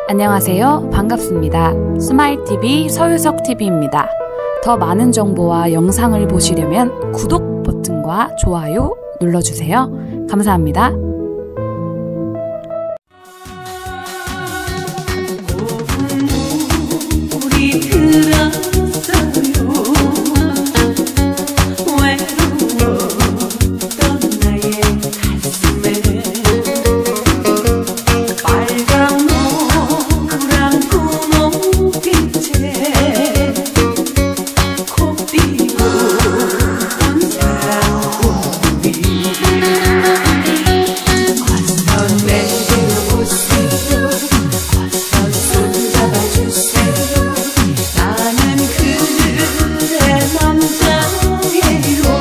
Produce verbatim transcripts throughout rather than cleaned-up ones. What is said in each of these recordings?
안녕하세요. 반갑습니다. 스마일티비 서유석티비입니다. 더 많은 정보와 영상을 보시려면 구독 버튼과 좋아요 눌러주세요. 감사합니다. 우리 들었어요. 외로웠던 나의 가슴에 빨강 노랑 분홍빛에 콧비고 온 사랑꾼이 어서 내게 오세요. 어서 손잡아주세요. 나는 그대 남자예요.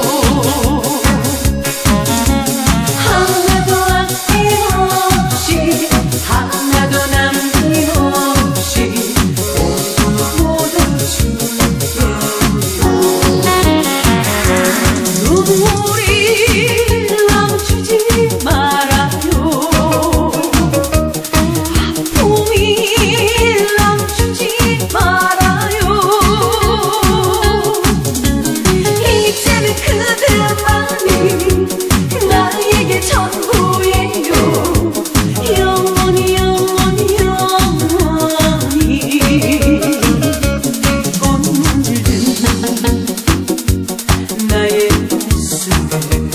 하나도 아낌없이 하나도 남김없이 모두 줄게요. 눈물이 멈추지 말아요. 아픔이 멈추지 말아요. 이제는 그대만이 나에게 전부예요. 영원히 영원히 영원히 꽃물든 나의 가슴에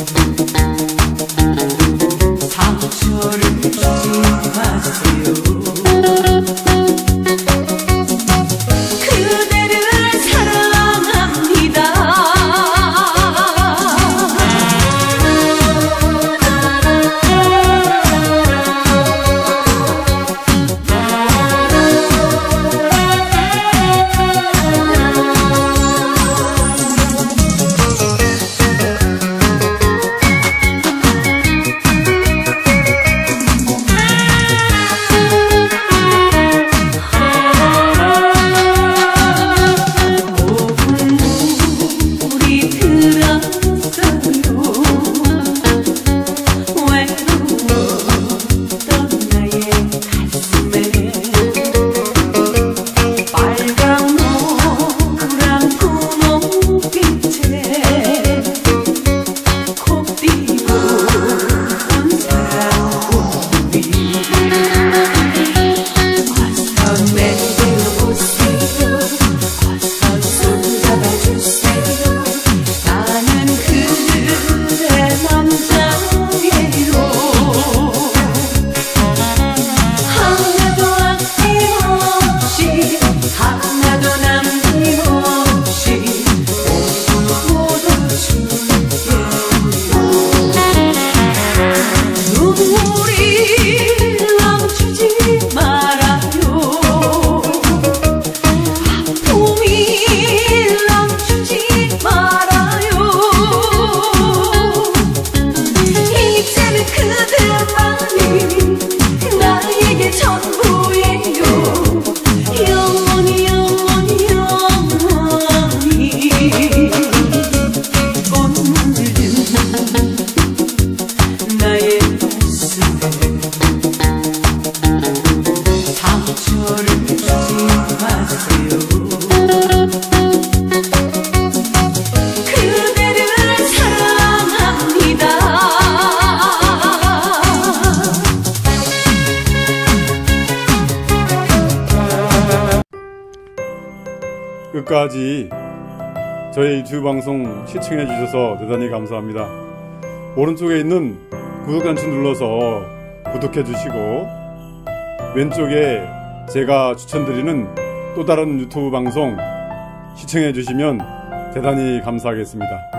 상처를 주지 마세요. 그대를 사랑합니다. 우리 들었어요. 외로웠던 나의 가슴에 빨강 노랑 분홍빛에 콧비고 온 사랑꾼이 어서 내게 오세요. 어서 손잡아주세요. 나는 그대 남자예요. 하나도 아낌없이 하나도 남김없이 모두 줄게요. 눈물이 멈추지 말아요. 아픔이 멈추지 말아요. 이제는 그대만이 나에게 전부예요. 영원히 영원히 영원히 꽃물든 나의 가슴에 상처를 주지 마세요. 그대를 사랑합니다. 끝까지 저희 유튜브 방송 시청해 주셔서 대단히 감사합니다. 오른쪽에 있는 구독 단추 눌러서 구독해 주시고 왼쪽에 제가 추천드리는 또 다른 유튜브 방송 시청해 주시면 대단히 감사하겠습니다.